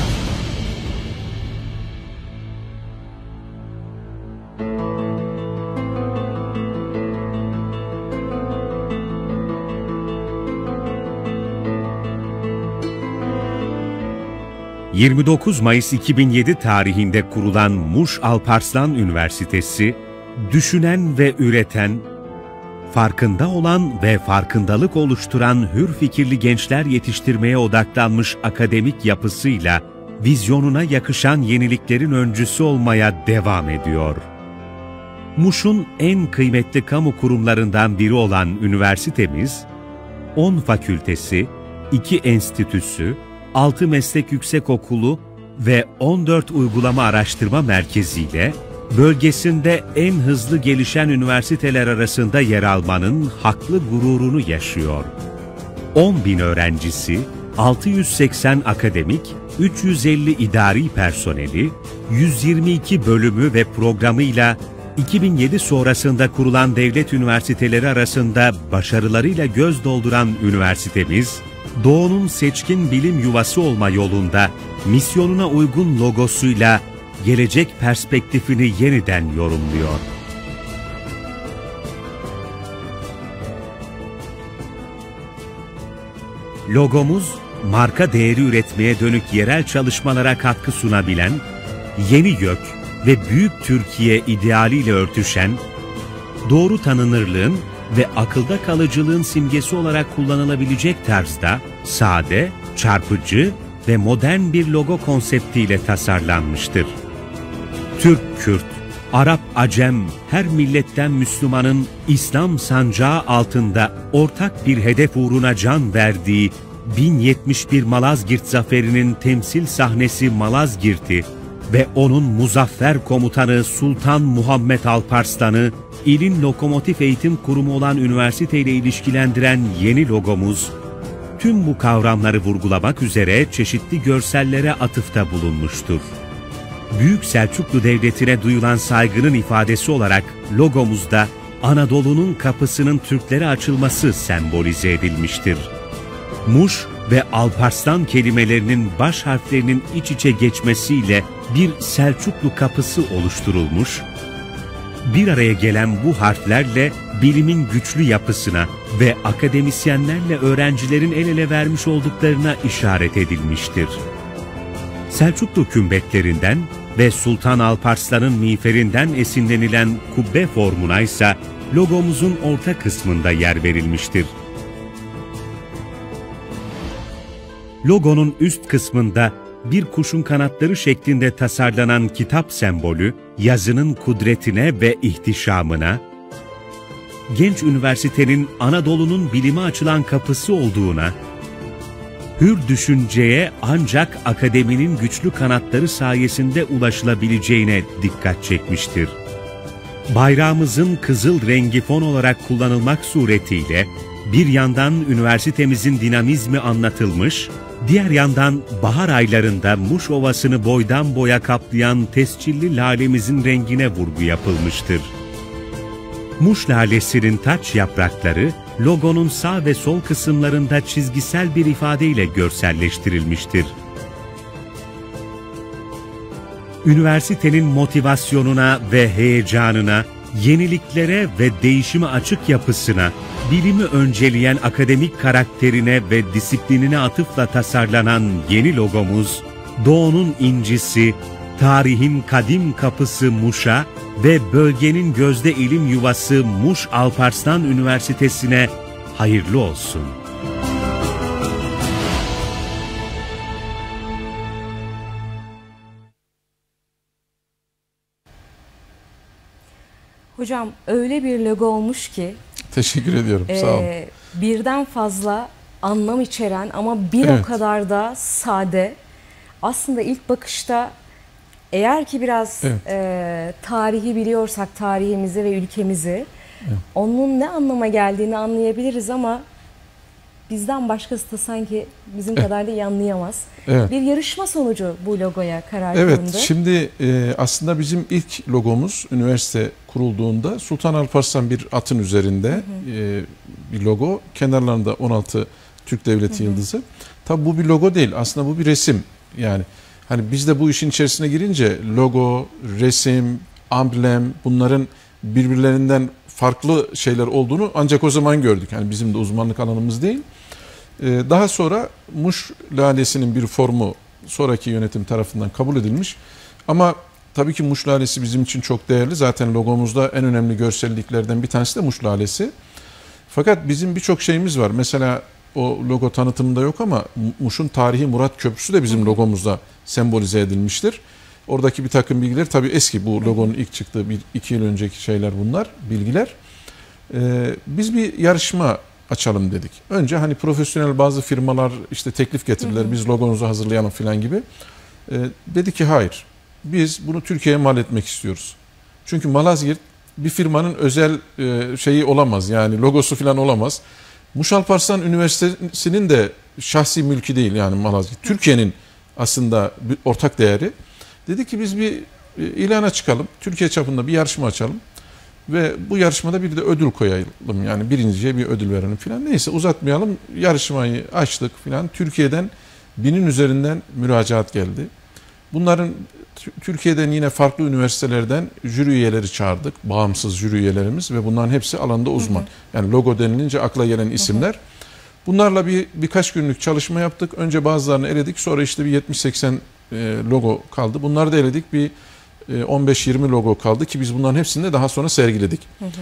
...29 Mayıs 2007 tarihinde kurulan Muş Alparslan Üniversitesi, düşünen ve üreten, farkında olan ve farkındalık oluşturan hür fikirli gençler yetiştirmeye odaklanmış akademik yapısıyla, vizyonuna yakışan yeniliklerin öncüsü olmaya devam ediyor. Muş'un en kıymetli kamu kurumlarından biri olan üniversitemiz, 10 fakültesi, 2 enstitüsü, 6 meslek yüksekokulu ve 14 uygulama araştırma merkeziyle bölgesinde en hızlı gelişen üniversiteler arasında yer almanın haklı gururunu yaşıyor. 10.000 öğrencisi, 680 akademik, 350 idari personeli, 122 bölümü ve programıyla 2007 sonrasında kurulan devlet üniversiteleri arasında başarılarıyla göz dolduran üniversitemiz, Doğu'nun seçkin bilim yuvası olma yolunda misyonuna uygun logosuyla gelecek perspektifini yeniden yorumluyor. Logomuz, marka değeri üretmeye dönük yerel çalışmalara katkı sunabilen, yeni gök ve büyük Türkiye idealiyle örtüşen, doğru tanınırlığın ve akılda kalıcılığın simgesi olarak kullanılabilecek tarzda sade, çarpıcı ve modern bir logo konseptiyle tasarlanmıştır. Türk, Kürt, Arap, Acem, her milletten Müslümanın İslam sancağı altında ortak bir hedef uğruna can verdiği 1071 Malazgirt zaferinin temsil sahnesi Malazgirt'i ve onun muzaffer komutanı Sultan Muhammed Alparslan'ı ilin lokomotif eğitim kurumu olan üniversiteyle ilişkilendiren yeni logomuz, tüm bu kavramları vurgulamak üzere çeşitli görsellere atıfta bulunmuştur. Büyük Selçuklu Devleti'ne duyulan saygının ifadesi olarak logomuzda Anadolu'nun kapısının Türklere açılması sembolize edilmiştir. Muş ve Alparslan kelimelerinin baş harflerinin iç içe geçmesiyle bir Selçuklu kapısı oluşturulmuş, bir araya gelen bu harflerle bilimin güçlü yapısına ve akademisyenlerle öğrencilerin el ele vermiş olduklarına işaret edilmiştir. Selçuklu kümbetlerinden ve Sultan Alparslan'ın miğferinden esinlenilen kubbe formuna ise logomuzun orta kısmında yer verilmiştir. Logonun üst kısmında bir kuşun kanatları şeklinde tasarlanan kitap sembolü, yazının kudretine ve ihtişamına, genç üniversitenin Anadolu'nun bilime açılan kapısı olduğuna, hür düşünceye ancak akademinin güçlü kanatları sayesinde ulaşılabileceğine dikkat çekmiştir. Bayrağımızın kızıl rengi fon olarak kullanılmak suretiyle bir yandan üniversitemizin dinamizmi anlatılmış, Diğer yandan bahar aylarında Muş Ovası'nı boydan boya kaplayan tescilli lalemizin rengine vurgu yapılmıştır. Muş lalesinin taç yaprakları, logonun sağ ve sol kısımlarında çizgisel bir ifadeyle görselleştirilmiştir. Üniversitenin motivasyonuna ve heyecanına, yeniliklere ve değişime açık yapısına, bilimi önceleyen akademik karakterine ve disiplinine atıfla tasarlanan yeni logomuz, Doğu'nun incisi, tarihin kadim kapısı Muş'a ve bölgenin gözde ilim yuvası Muş Alparslan Üniversitesi'ne hayırlı olsun. Hocam öyle bir logo olmuş ki Teşekkür ediyorum. Sağ olun. birden fazla anlam içeren ama bir o kadar da sade. Aslında ilk bakışta eğer ki biraz tarihi biliyorsak, tarihimizi ve ülkemizi, onun ne anlama geldiğini anlayabiliriz ama bizden başkası da sanki bizim kadar da iyi anlayamaz. Bir yarışma sonucu bu logoya karar kılındı. Evet, şimdi aslında bizim ilk logomuz üniversite kurulduğunda Sultan Alparslan bir atın üzerinde bir logo. Kenarlarında 16 Türk Devleti yıldızı. Tabi bu bir logo değil, aslında bu bir resim. Yani hani biz de bu işin içerisine girince logo, resim, amblem, bunların birbirlerinden farklı şeyler olduğunu ancak o zaman gördük. Yani bizim de uzmanlık alanımız değil. Daha sonra Muş lalesinin bir formu sonraki yönetim tarafından kabul edilmiş. Ama tabii ki Muş lalesi bizim için çok değerli. Zaten logomuzda en önemli görselliklerden bir tanesi de Muş lalesi. Fakat bizim birçok şeyimiz var. Mesela o logo tanıtımında yok ama Muş'un tarihi Murat Köprüsü de bizim logomuzda sembolize edilmiştir. Oradaki bir takım bilgiler tabii eski, bu logonun ilk çıktığı 1-2 yıl önceki şeyler, bunlar bilgiler. Biz bir yarışma açalım dedik. Önce hani profesyonel bazı firmalar işte teklif getirdiler, biz logonuzu hazırlayalım falan gibi. Dedi ki hayır, biz bunu Türkiye'ye mal etmek istiyoruz. Çünkü Malazgirt bir firmanın özel şeyi olamaz, yani logosu falan olamaz. Muş Alparslan Üniversitesi'nin de şahsi mülkü değil yani Malazgirt. Türkiye'nin aslında bir ortak değeri. Dedi ki biz bir ilana çıkalım, Türkiye çapında bir yarışma açalım ve bu yarışmada bir de ödül koyalım, yani birinciye bir ödül verelim filan. Neyse uzatmayalım, yarışmayı açtık filan. Türkiye'den 1000'in üzerinden müracaat geldi. Bunların Türkiye'den yine farklı üniversitelerden jüri üyeleri çağırdık, bağımsız jüri üyelerimiz ve bunların hepsi alanda uzman. Yani logo denilince akla gelen isimler. Bunlarla birkaç günlük çalışma yaptık. Önce bazılarını eledik, sonra işte bir 70-80 logo kaldı. Bunları da eledik, bir 15-20 logo kaldı ki biz bunların hepsini de daha sonra sergiledik.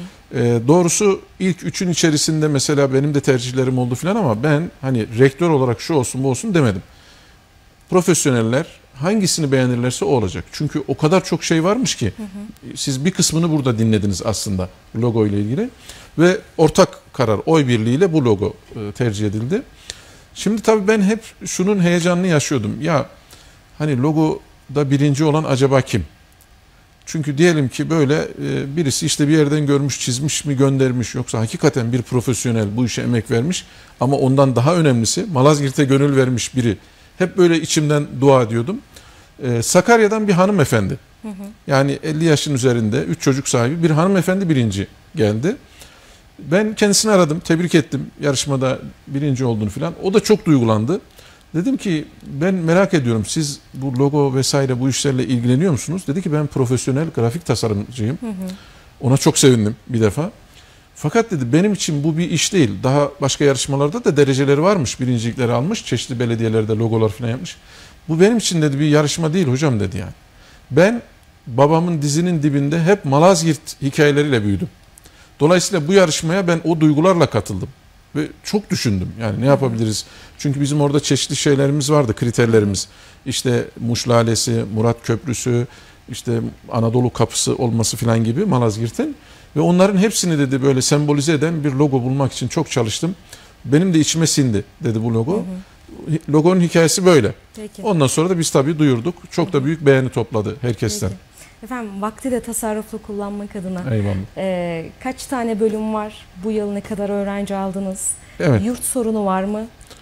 Doğrusu ilk 3'ün içerisinde mesela benim de tercihlerim oldu filan ama ben hani rektör olarak şu olsun bu olsun demedim. Profesyoneller hangisini beğenirlerse o olacak. Çünkü o kadar çok şey varmış ki siz bir kısmını burada dinlediniz aslında logo ile ilgili ve ortak karar, oy birliğiyle bu logo tercih edildi. Şimdi tabii ben hep şunun heyecanını yaşıyordum. Ya hani logoda birinci olan acaba kim? Çünkü diyelim ki böyle birisi işte bir yerden görmüş, çizmiş mi, göndermiş, yoksa hakikaten bir profesyonel bu işe emek vermiş ama ondan daha önemlisi Malazgirt'e gönül vermiş biri. Hep böyle içimden dua ediyordum. Sakarya'dan bir hanımefendi, yani 50 yaşın üzerinde 3 çocuk sahibi bir hanımefendi birinci geldi. Ben kendisini aradım, tebrik ettim yarışmada birinci olduğunu falan. O da çok duygulandı. Dedim ki ben merak ediyorum, siz bu logo vesaire bu işlerle ilgileniyor musunuz? Dedi ki ben profesyonel grafik tasarımcıyım. Ona çok sevindim bir defa. Fakat dedi benim için bu bir iş değil. Daha başka yarışmalarda da dereceleri varmış. Birincilikleri almış. Çeşitli belediyelerde logolar falan yapmış. Bu benim için dedi bir yarışma değil hocam dedi yani. Ben babamın dizinin dibinde hep Malazgirt hikayeleriyle büyüdüm. Dolayısıyla bu yarışmaya ben o duygularla katıldım. Ve çok düşündüm yani ne yapabiliriz? Çünkü bizim orada çeşitli şeylerimiz vardı, kriterlerimiz. İşte Muş Lalesi, Murat Köprüsü, işte Anadolu Kapısı olması falan gibi Malazgirt'in. Ve onların hepsini dedi böyle sembolize eden bir logo bulmak için çok çalıştım. Benim de içime sindi dedi bu logo. Logonun hikayesi böyle. Peki. Ondan sonra da biz tabii duyurduk. Çok da büyük beğeni topladı herkesten. Peki. Efendim vakti de tasarruflu kullanmak adına Eyvallah. kaç tane bölüm var? Bu yıl ne kadar öğrenci aldınız? Evet. Yurt sorunu var mı?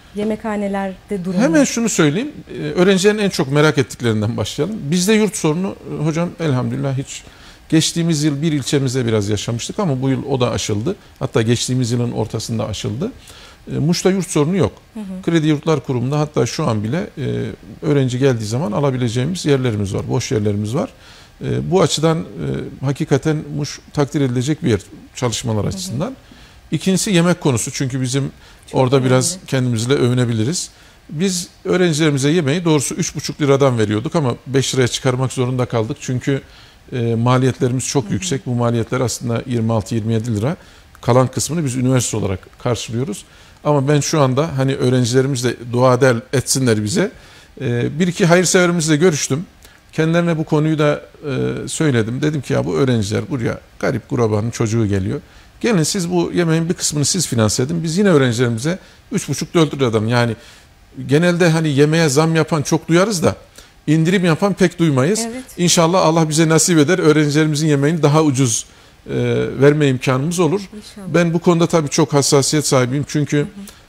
Yemekhanelerde durum. Hemen şunu söyleyeyim. Öğrencilerin en çok merak ettiklerinden başlayalım. Bizde yurt sorunu hocam elhamdülillah hiç, geçtiğimiz yıl bir ilçemizde biraz yaşamıştık ama bu yıl o da aşıldı. Hatta geçtiğimiz yılın ortasında aşıldı. Muş'ta yurt sorunu yok. Kredi Yurtlar Kurumu'nda hatta şu an bile öğrenci geldiği zaman alabileceğimiz yerlerimiz var. Boş yerlerimiz var. Bu açıdan hakikaten Muş takdir edilecek bir yer çalışmalar açısından. İkincisi yemek konusu. Çünkü bizim çok orada önemli. Biraz kendimizle övünebiliriz. Biz öğrencilerimize yemeği doğrusu 3,5 liradan veriyorduk ama 5 liraya çıkarmak zorunda kaldık. Çünkü maliyetlerimiz çok yüksek. Bu maliyetler aslında 26-27 lira. Kalan kısmını biz üniversite olarak karşılıyoruz. Ama ben şu anda hani öğrencilerimiz de dua etsinler bize. Bir iki hayırseverimizle görüştüm. Kendilerine bu konuyu da söyledim. Dedim ki ya bu öğrenciler buraya garip gurabanın çocuğu geliyor. Gelin siz bu yemeğin bir kısmını siz finanse edin. Biz yine öğrencilerimize 3,5-4 liradan, yani genelde hani yemeğe zam yapan çok duyarız da indirim yapan pek duymayız. Evet. İnşallah Allah bize nasip eder. Öğrencilerimizin yemeğini daha ucuz verme imkanımız olur. İnşallah. Ben bu konuda tabii çok hassasiyet sahibiyim. Çünkü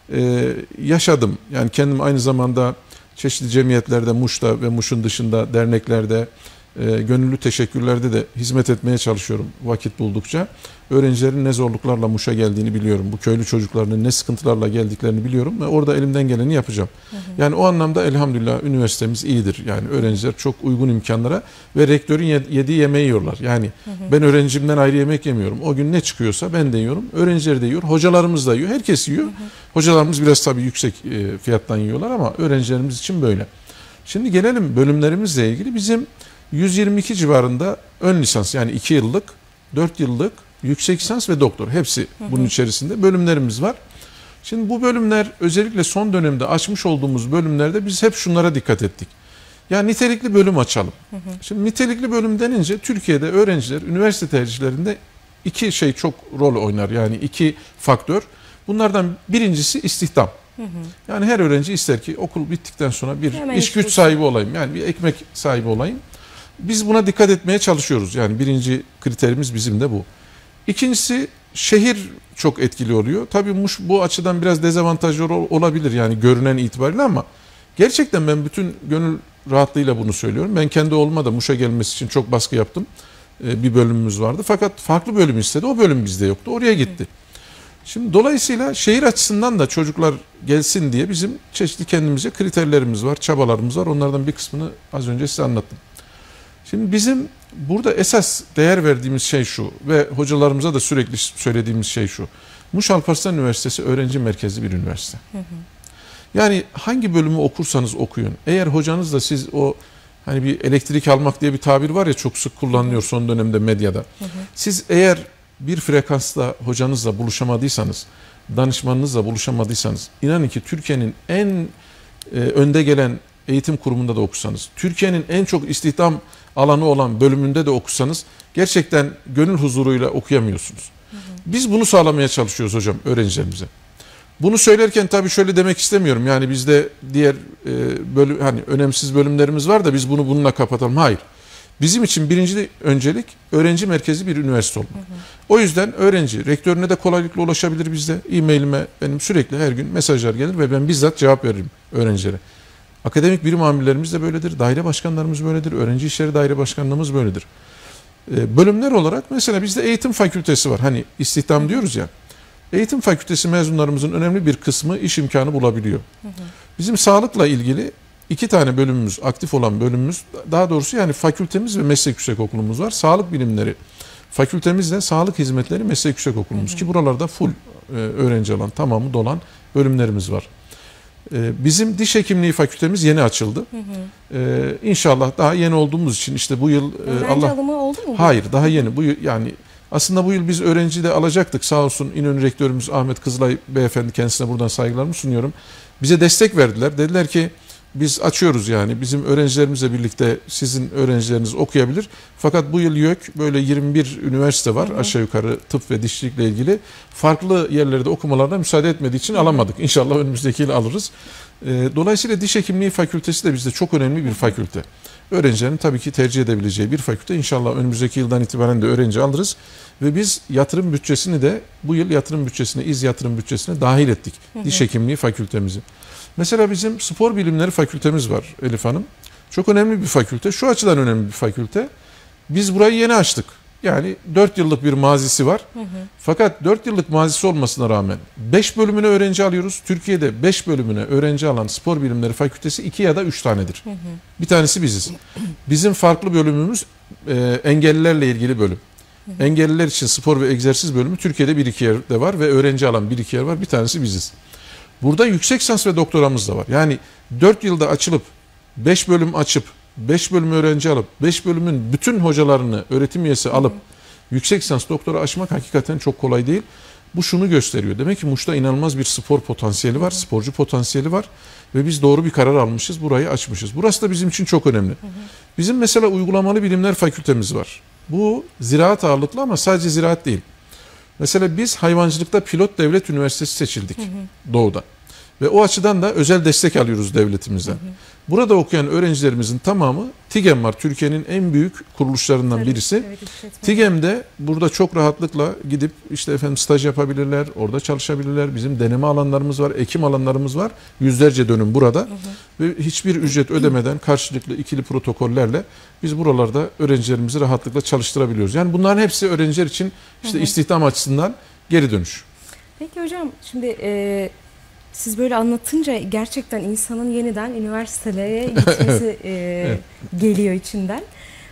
yaşadım. Yani kendim aynı zamanda çeşitli cemiyetlerde, Muş'ta ve Muş'un dışında derneklerde, gönüllü teşekkürlerde de hizmet etmeye çalışıyorum vakit buldukça. Öğrencilerin ne zorluklarla Muş'a geldiğini biliyorum. Bu köylü çocuklarının ne sıkıntılarla geldiklerini biliyorum ve orada elimden geleni yapacağım. Yani o anlamda elhamdülillah üniversitemiz iyidir. Yani öğrenciler çok uygun imkanlara ve rektörün yediği yemeği yiyorlar. Yani ben öğrencimden ayrı yemek yemiyorum. O gün ne çıkıyorsa ben de yiyorum. Öğrenciler de yiyor. Hocalarımız da yiyor. Herkes yiyor. Hocalarımız biraz tabii yüksek fiyattan yiyorlar ama öğrencilerimiz için böyle. Şimdi gelelim bölümlerimizle ilgili. Bizim 122 civarında ön lisans, yani 2 yıllık, 4 yıllık, yüksek lisans ve doktor, hepsi bunun içerisinde bölümlerimiz var. Şimdi bu bölümler özellikle son dönemde açmış olduğumuz bölümlerde biz hep şunlara dikkat ettik. Yani nitelikli bölüm açalım. Şimdi nitelikli bölüm denince Türkiye'de öğrenciler üniversite tercihlerinde iki şey çok rol oynar, yani iki faktör. Bunlardan birincisi istihdam. Yani her öğrenci ister ki okul bittikten sonra bir hemen iş güç sahibi olayım, yani bir ekmek sahibi olayım. Biz buna dikkat etmeye çalışıyoruz. Yani birinci kriterimiz bizim de bu. İkincisi şehir çok etkili oluyor. Tabii Muş bu açıdan biraz dezavantajlı olabilir yani görünen itibariyle ama gerçekten ben bütün gönül rahatlığıyla bunu söylüyorum. Ben kendi oğluma da Muş'a gelmesi için çok baskı yaptım. Bir bölümümüz vardı. Fakat farklı bölüm istedi. O bölüm bizde yoktu. Oraya gitti. Şimdi dolayısıyla şehir açısından da çocuklar gelsin diye bizim çeşitli kendimize kriterlerimiz var, çabalarımız var. Onlardan bir kısmını az önce size anlattım. Şimdi bizim burada esas değer verdiğimiz şey şu ve hocalarımıza da sürekli söylediğimiz şey şu. Muş Alparslan Üniversitesi öğrenci merkezli bir üniversite. Yani hangi bölümü okursanız okuyun. Eğer hocanız da siz o hani bir elektrik almak diye bir tabir var ya, çok sık kullanılıyor son dönemde medyada. Siz eğer bir frekansla hocanızla buluşamadıysanız, danışmanınızla buluşamadıysanız, inanın ki Türkiye'nin en önde gelen eğitim kurumunda da okusanız, Türkiye'nin en çok istihdam alanı olan bölümünde de okusanız gerçekten gönül huzuruyla okuyamıyorsunuz. Biz bunu sağlamaya çalışıyoruz hocam öğrencilerimize. Bunu söylerken tabii şöyle demek istemiyorum. Yani bizde diğer bölüm, hani önemsiz bölümlerimiz var da biz bunu bununla kapatalım. Hayır. Bizim için birinci öncelik öğrenci merkezi bir üniversite olmak. O yüzden öğrenci rektörüne de kolaylıkla ulaşabilir bizde. E-mailime benim sürekli her gün mesajlar gelir ve ben bizzat cevap veririm öğrencilere. Akademik birim amirlerimiz de böyledir. Daire başkanlarımız böyledir. Öğrenci işleri daire başkanlığımız böyledir. Bölümler olarak mesela bizde eğitim fakültesi var. Hani istihdam diyoruz ya. Eğitim fakültesi mezunlarımızın önemli bir kısmı iş imkanı bulabiliyor. Bizim sağlıkla ilgili 2 tane bölümümüz, aktif olan bölümümüz, daha doğrusu yani fakültemiz ve meslek yüksekokulumuz var. Sağlık bilimleri fakültemizle sağlık hizmetleri meslek yüksekokulumuz ki buralarda full öğrenci alan, tamamı dolan bölümlerimiz var. Bizim diş hekimliği fakültemiz yeni açıldı. İnşallah daha yeni olduğumuz için işte bu yıl öğrenci alımı oldu mu? Hayır, daha yeni. Bu yıl, yani aslında bu yıl biz öğrenci de alacaktık. Sağ olsun İnönü rektörümüz Ahmet Kızılay beyefendi, kendisine buradan saygılarımı sunuyorum. Bize destek verdiler. Dediler ki biz açıyoruz, yani bizim öğrencilerimizle birlikte sizin öğrencileriniz okuyabilir. Fakat bu yıl YÖK böyle 21 üniversite var aşağı yukarı tıp ve dişçilikle ilgili. Farklı yerlerde okumalarına müsaade etmediği için alamadık. İnşallah önümüzdeki yıl alırız. Dolayısıyla diş hekimliği fakültesi de bizde çok önemli bir fakülte. öğrencilerin tabii ki tercih edebileceği bir fakülte. İnşallah önümüzdeki yıldan itibaren de öğrenci alırız. Ve biz yatırım bütçesini de bu yıl yatırım bütçesine, İZ yatırım bütçesine dahil ettik. Diş hekimliği fakültemizi. Mesela bizim spor bilimleri fakültemiz var Elif Hanım. Çok önemli bir fakülte. Şu açıdan önemli bir fakülte. Biz burayı yeni açtık. Yani 4 yıllık bir mazisi var. Fakat 4 yıllık mazisi olmasına rağmen 5 bölümüne öğrenci alıyoruz. Türkiye'de 5 bölümüne öğrenci alan spor bilimleri fakültesi 2 ya da 3 tanedir. Bir tanesi biziz. Bizim farklı bölümümüz engellilerle ilgili bölüm. Engelliler için spor ve egzersiz bölümü Türkiye'de 1-2 yerde var ve öğrenci alan 1-2 yer var. Bir tanesi biziz. Burada yüksek lisans ve doktoramız da var. Yani 4 yılda açılıp 5 bölüm açıp 5 bölüm öğrenci alıp 5 bölümün bütün hocalarını öğretim üyesi alıp yüksek lisans doktora açmak hakikaten çok kolay değil. Bu şunu gösteriyor. Demek ki Muş'ta inanılmaz bir spor potansiyeli var, sporcu potansiyeli var ve biz doğru bir karar almışız, burayı açmışız. Burası da bizim için çok önemli. Bizim mesela uygulamalı bilimler fakültemiz var. Bu ziraat ağırlıklı ama sadece ziraat değil. Mesela biz hayvancılıkta pilot devlet üniversitesi seçildik Doğu'da. Ve o açıdan da özel destek alıyoruz devletimizden. Burada okuyan öğrencilerimizin tamamı TİGEM var. Türkiye'nin en büyük kuruluşlarından birisi. Evet, TİGEM'de burada çok rahatlıkla gidip işte efendim staj yapabilirler, orada çalışabilirler. Bizim deneme alanlarımız var, ekim alanlarımız var. Yüzlerce dönüm burada. Ve hiçbir ücret ödemeden karşılıklı ikili protokollerle biz buralarda öğrencilerimizi rahatlıkla çalıştırabiliyoruz. Yani bunların hepsi öğrenciler için işte istihdam açısından geri dönüş. Peki hocam şimdi siz böyle anlatınca gerçekten insanın yeniden üniversitelere gitmesi geliyor içinden.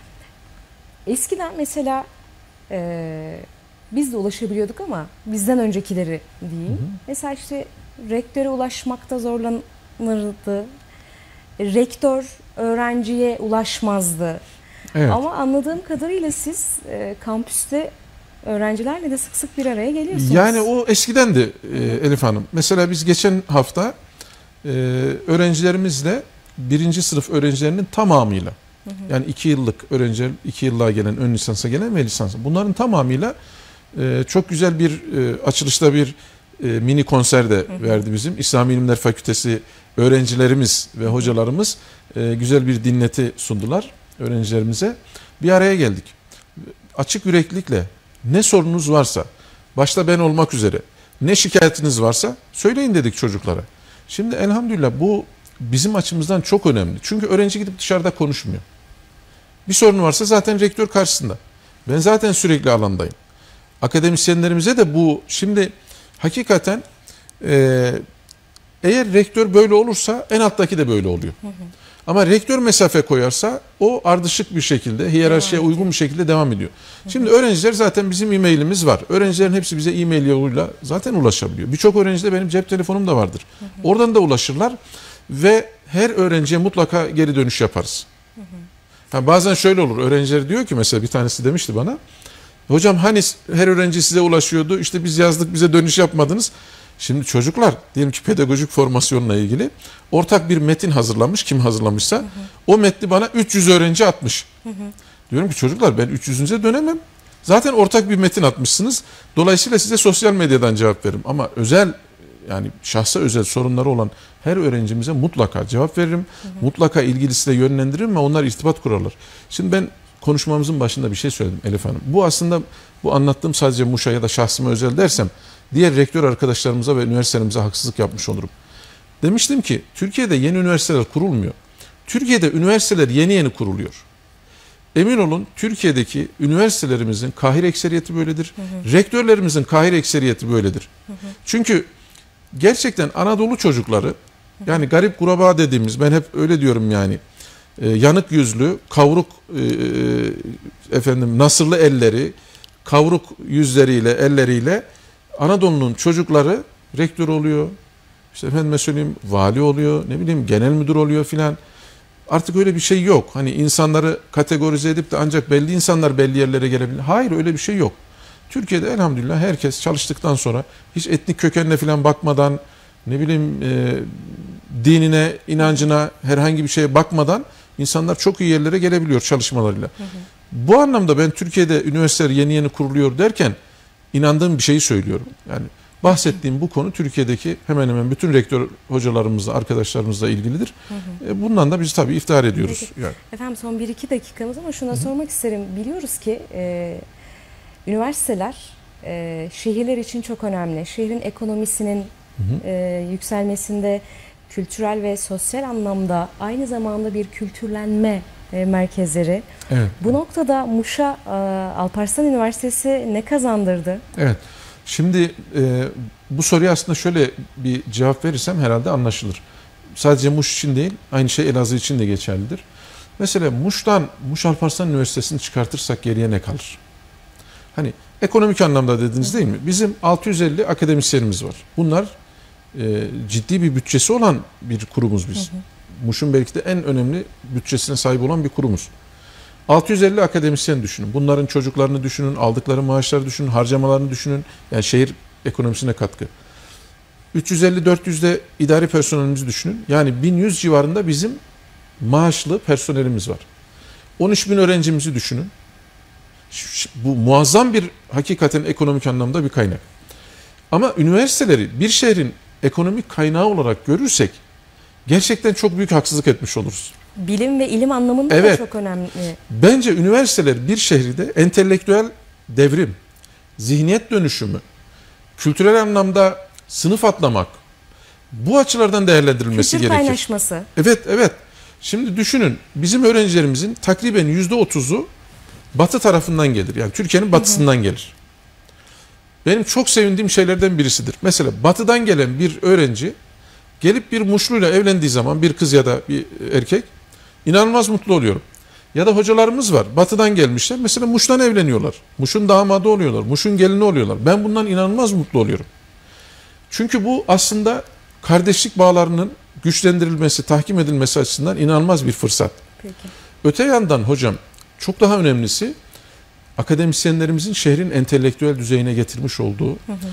Eskiden mesela biz de ulaşabiliyorduk ama bizden öncekileri diyeyim. Mesela işte rektöre ulaşmakta zorlanırdı. Rektör öğrenciye ulaşmazdı. Evet. Ama anladığım kadarıyla siz kampüste öğrencilerle de sık sık bir araya geliyorsunuz. Yani o eskiden de Elif Hanım. Mesela biz geçen hafta öğrencilerimizle 1. sınıf öğrencilerinin tamamıyla yani 2 yıllık öğrenciler, 2 yıllığa gelen, ön lisansa gelen ve lisansa bunların tamamıyla çok güzel bir açılışta bir mini konser de verdi bizim. İslami İlimler Fakültesi öğrencilerimiz ve hocalarımız güzel bir dinleti sundular öğrencilerimize. Bir araya geldik. Açık yüreklilikle ne sorunuz varsa, başta ben olmak üzere, ne şikayetiniz varsa söyleyin dedik çocuklara. Şimdi elhamdülillah bu bizim açımızdan çok önemli. Çünkü öğrenci gidip dışarıda konuşmuyor. Bir sorun varsa zaten rektör karşısında. Ben zaten sürekli alandayım. Akademisyenlerimize de bu şimdi hakikaten eğer rektör böyle olursa en alttaki de böyle oluyor. Ama rektör mesafe koyarsa o ardışık bir şekilde, hiyerarşiye uygun bir şekilde devam ediyor. Şimdi öğrenciler zaten bizim e-mailimiz var. Öğrencilerin hepsi bize e-mail yoluyla zaten ulaşabiliyor. Birçok öğrencide benim cep telefonum da vardır. Oradan da ulaşırlar ve her öğrenciye mutlaka geri dönüş yaparız. Bazen şöyle olur. Öğrenciler diyor ki mesela bir tanesi demişti bana. Hocam hani her öğrenci size ulaşıyordu. İşte biz yazdık bize dönüş yapmadınız. Şimdi çocuklar diyelim ki pedagojik formasyonla ilgili ortak bir metin hazırlamış. Kim hazırlamışsa o metni bana 300 öğrenci atmış. Diyorum ki çocuklar ben 300'ünüze dönemem. Zaten ortak bir metin atmışsınız. Dolayısıyla size sosyal medyadan cevap veririm. Ama özel yani şahsa özel sorunları olan her öğrencimize mutlaka cevap veririm. Mutlaka ilgilisiyle yönlendiririm ve onlar irtibat kurarlar. Şimdi ben konuşmamızın başında bir şey söyledim Elif Hanım. Bu aslında bu anlattığım sadece Muş'a ya da şahsıma özel dersem diğer rektör arkadaşlarımıza ve üniversitelerimize haksızlık yapmış olurum. Demiştim ki Türkiye'de yeni üniversiteler kurulmuyor. Türkiye'de üniversiteler yeni kuruluyor. Emin olun Türkiye'deki üniversitelerimizin kahir ekseriyeti böyledir. Rektörlerimizin kahir ekseriyeti böyledir. Çünkü gerçekten Anadolu çocukları yani garip kuraba dediğimiz ben hep öyle diyorum yani yanık yüzlü, kavruk nasırlı elleri, kavruk yüzleriyle, elleriyle Anadolu'nun çocukları rektör oluyor. İşte efendime söyleyeyim vali oluyor, ne bileyim genel müdür oluyor filan. Artık öyle bir şey yok. Hani insanları kategorize edip de ancak belli insanlar belli yerlere gelebilir. Hayır öyle bir şey yok. Türkiye'de elhamdülillah herkes çalıştıktan sonra hiç etnik kökenine filan bakmadan ne bileyim dinine, inancına herhangi bir şeye bakmadan insanlar çok iyi yerlere gelebiliyor çalışmalarıyla. Bu anlamda ben Türkiye'de üniversiteler yeni kuruluyor derken inandığım bir şeyi söylüyorum. Yani Bahsettiğim bu konu Türkiye'deki hemen hemen bütün rektör hocalarımızla, arkadaşlarımızla ilgilidir. Bundan da biz tabii iftihar ediyoruz. Yani. Efendim son 1-2 dakikamız ama şuna sormak isterim. Biliyoruz ki üniversiteler şehirler için çok önemli. Şehrin ekonomisinin yükselmesinde kültürel ve sosyal anlamda aynı zamanda bir kültürlenme merkezleri. Evet. Bu noktada Muş'a Alparslan Üniversitesi ne kazandırdı? Evet. Şimdi bu soruya aslında şöyle bir cevap verirsem herhalde anlaşılır. Sadece Muş için değil, aynı şey Elazığ için de geçerlidir. Mesela Muş Alparslan Üniversitesi'ni çıkartırsak geriye ne kalır? Hani ekonomik anlamda dediniz değil mi? Bizim 650 akademisyenimiz var. Bunlar ciddi bir bütçesi olan bir kurumuz biz. Muş'un belki de en önemli bütçesine sahip olan bir kurumuz. 650 akademisyen düşünün. Bunların çocuklarını düşünün, aldıkları maaşları düşünün, harcamalarını düşünün. Yani şehir ekonomisine katkı. 350-400 de idari personelimizi düşünün. Yani 1100 civarında bizim maaşlı personelimiz var. 13.000 öğrencimizi düşünün. Bu muazzam bir hakikaten ekonomik anlamda bir kaynak. Ama üniversiteleri bir şehrin ekonomik kaynağı olarak görürsek gerçekten çok büyük haksızlık etmiş oluruz. Bilim ve ilim anlamında da çok önemli. Bence üniversiteler bir şehirde entelektüel devrim, zihniyet dönüşümü, kültürel anlamda sınıf atlamak, bu açılardan değerlendirilmesi kültür gerekir. Kaynaşması. Evet. Şimdi düşünün, bizim öğrencilerimizin takriben %30'u batı tarafından gelir. Yani Türkiye'nin batısından gelir. Benim çok sevindiğim şeylerden birisidir. Mesela batıdan gelen bir öğrenci gelip bir Muşluyla evlendiği zaman, bir kız ya da bir erkek, inanılmaz mutlu oluyorum. Ya da hocalarımız var. Batıdan gelmişler. Mesela Muş'tan evleniyorlar. Muş'un damadı oluyorlar. Muş'un gelini oluyorlar. Ben bundan inanılmaz mutlu oluyorum. Çünkü bu aslında kardeşlik bağlarının güçlendirilmesi, tahkim edilmesi açısından inanılmaz bir fırsat. Peki. Öte yandan hocam çok daha önemlisi akademisyenlerimizin şehrin entelektüel düzeyine getirmiş olduğu,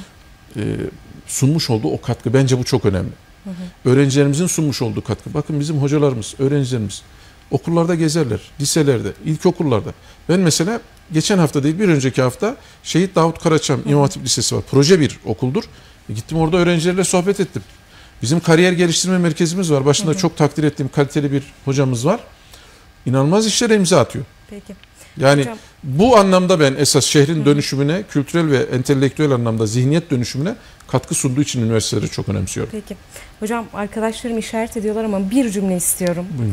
sunmuş olduğu o katkı. Bence bu çok önemli. Öğrencilerimizin sunmuş olduğu katkı. Bakın bizim hocalarımız, öğrencilerimiz okullarda gezerler, liselerde, ilkokullarda. Ben mesela geçen hafta değil bir önceki hafta Şehit Davut Karaçam İmam Hatip Lisesi var. Proje bir okuldur. Gittim orada öğrencilerle sohbet ettim. Bizim kariyer geliştirme merkezimiz var. Başında çok takdir ettiğim kaliteli bir hocamız var. İnanılmaz işlere imza atıyor. Peki. Yani hocam, bu anlamda ben esas şehrin dönüşümüne, kültürel ve entelektüel anlamda zihniyet dönüşümüne katkı sunduğu için üniversiteleri çok önemsiyorum. Peki. Hocam arkadaşlarım işaret ediyorlar ama bir cümle istiyorum. Buyurun.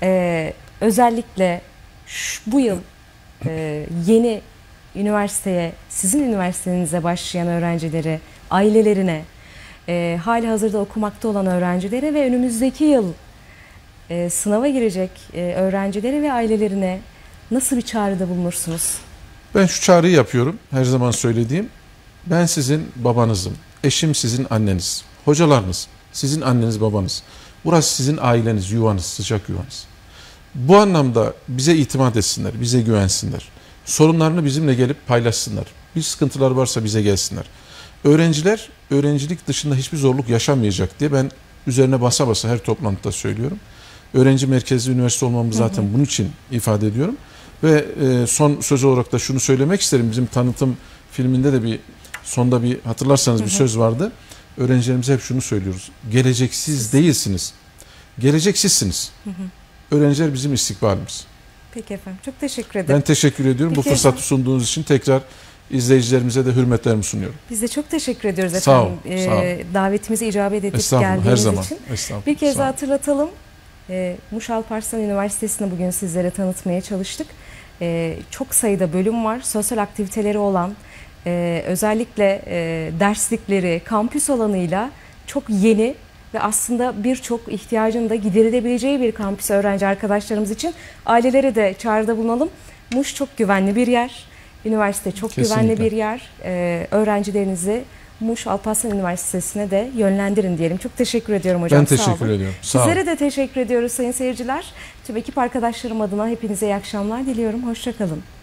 Özellikle bu yıl yeni üniversiteye, sizin üniversitenize başlayan öğrencileri, ailelerine, hali hazırda okumakta olan öğrencilere ve önümüzdeki yıl sınava girecek öğrencilere ve ailelerine nasıl bir çağrıda bulunursunuz? Ben şu çağrıyı yapıyorum, her zaman söylediğim. Ben sizin babanızım, eşim sizin anneniz, hocalarınız sizin anneniz babanız. Burası sizin aileniz, yuvanız, sıcak yuvanız. Bu anlamda bize itimat etsinler, bize güvensinler. Sorunlarını bizimle gelip paylaşsınlar. Bir sıkıntılar varsa bize gelsinler. Öğrenciler öğrencilik dışında hiçbir zorluk yaşamayacak diye ben üzerine basa basa her toplantıda söylüyorum. Öğrenci merkezli üniversite olmamız zaten bunun için ifade ediyorum. Ve son söz olarak da şunu söylemek isterim. Bizim tanıtım filminde de sonda hatırlarsanız bir söz vardı. Öğrencilerimize hep şunu söylüyoruz. Gelecek siz değilsiniz. Gelecek sizsiniz. Öğrenciler bizim istikbalimiz. Peki efendim. Çok teşekkür ederim. Ben teşekkür ediyorum. Bu fırsatı sunduğunuz için tekrar izleyicilerimize de hürmetlerimi sunuyorum. Biz de çok teşekkür ediyoruz efendim. Sağ olun. Davetimize icabet edip Estağfurullah, geldiğiniz her zaman. için. Estağfurullah. Bir kez daha hatırlatalım. Muş Alparslan Üniversitesi'ni bugün sizlere tanıtmaya çalıştık. Çok sayıda bölüm var. Sosyal aktiviteleri olan, özellikle derslikleri, kampüs alanıyla çok yeni ve aslında birçok ihtiyacın da giderilebileceği bir kampüs öğrenci arkadaşlarımız için. Ailelere de çağrıda bulunalım. Muş çok güvenli bir yer. Üniversite çok güvenli bir yer. Öğrencilerinizi Muş Alparslan Üniversitesi'ne de yönlendirin diyelim. Çok teşekkür ediyorum hocam. Ben teşekkür ediyorum. Sağ olun. Sizlere de teşekkür ediyoruz sayın seyirciler. Tüm ekip arkadaşlarım adına hepinize iyi akşamlar diliyorum. Hoşça kalın.